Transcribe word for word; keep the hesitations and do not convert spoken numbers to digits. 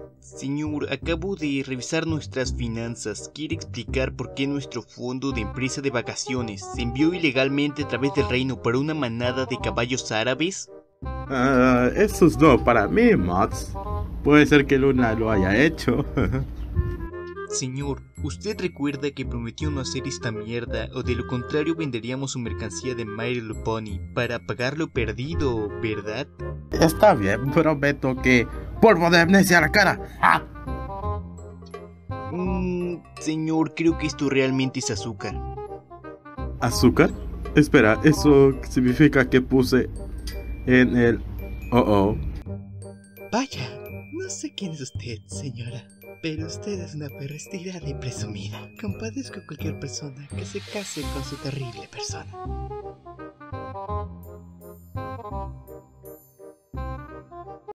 Señor, acabo de revisar nuestras finanzas. ¿Quiere explicar por qué nuestro fondo de empresa de vacaciones se envió ilegalmente a través del reino para una manada de caballos árabes? Ah, eso es no para mí, Max. Puede ser que Luna lo haya hecho. Señor, ¿usted recuerda que prometió no hacer esta mierda o de lo contrario venderíamos su mercancía de My Little Pony para pagar lo perdido, verdad? Está bien, prometo que polvo de amnesia a la cara. ¡Ah! Mmm, señor, creo que esto realmente es azúcar. ¿Azúcar? Espera, ¿eso significa que puse en el... Oh, oh. Vaya, no sé quién es usted, señora, pero usted es una perra estirada y presumida. Compadezco a cualquier persona que se case con su terrible persona.